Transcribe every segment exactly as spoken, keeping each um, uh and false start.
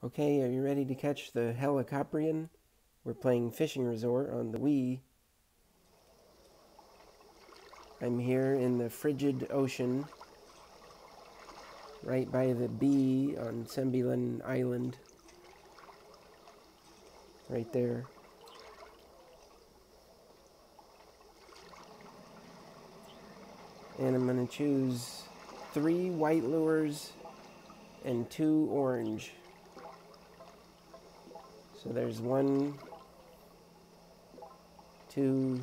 Okay, are you ready to catch the helicoprion? We're playing Fishing Resort on the Wii. I'm here in the frigid ocean, right by the B on Sembilan Island. Right there. And I'm going to choose three white lures and two orange. So there's one, two,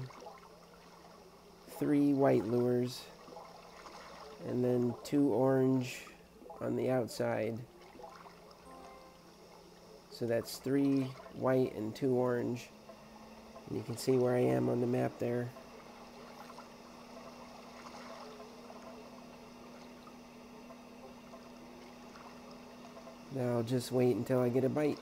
three white lures, and then two orange on the outside. So that's three white and two orange. And you can see where I am on the map there. Now I'll just wait until I get a bite.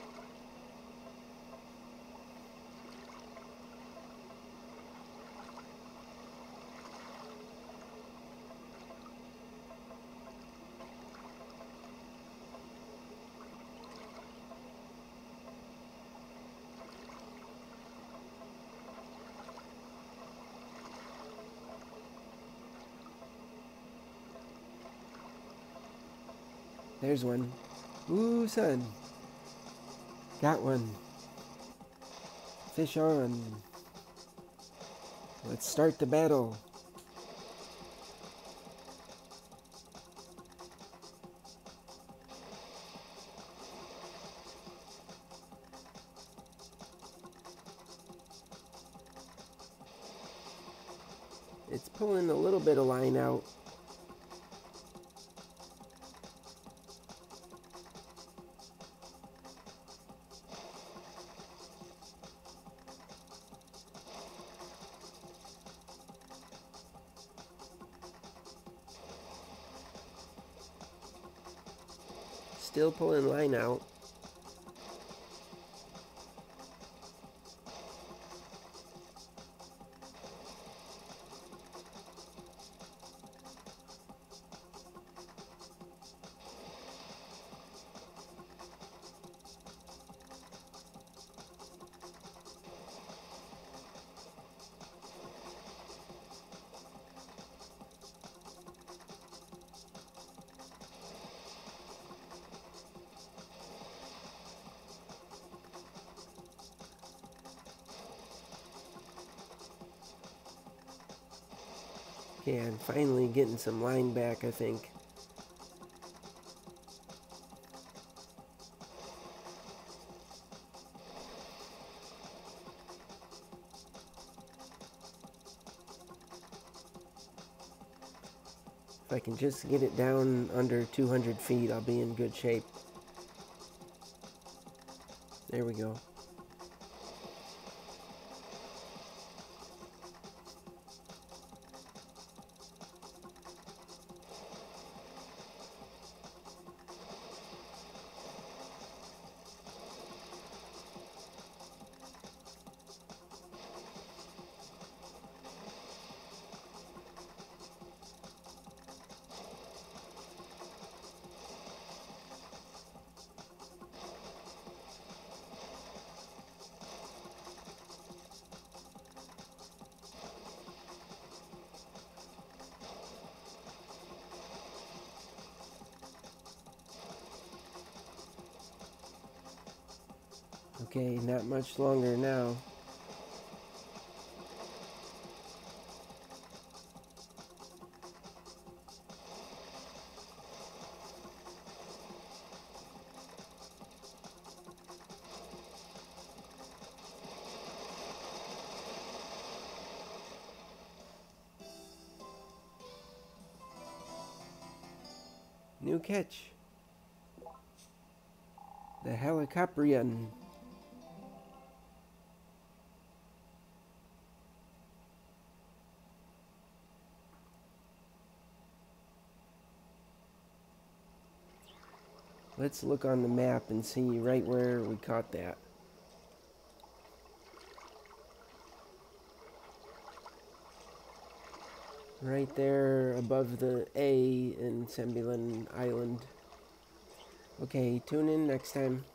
There's one. Ooh, son. Got one. Fish on. Let's start the battle. It's pulling a little bit of line out. Still pulling line out. Okay, I'm finally getting some line back, I think. If I can just get it down under two hundred feet, I'll be in good shape. There we go. Okay, not much longer now. New catch. The helicoprion. Let's look on the map and see right where we caught that. Right there above the A in Sembilan Island. Okay, tune in next time.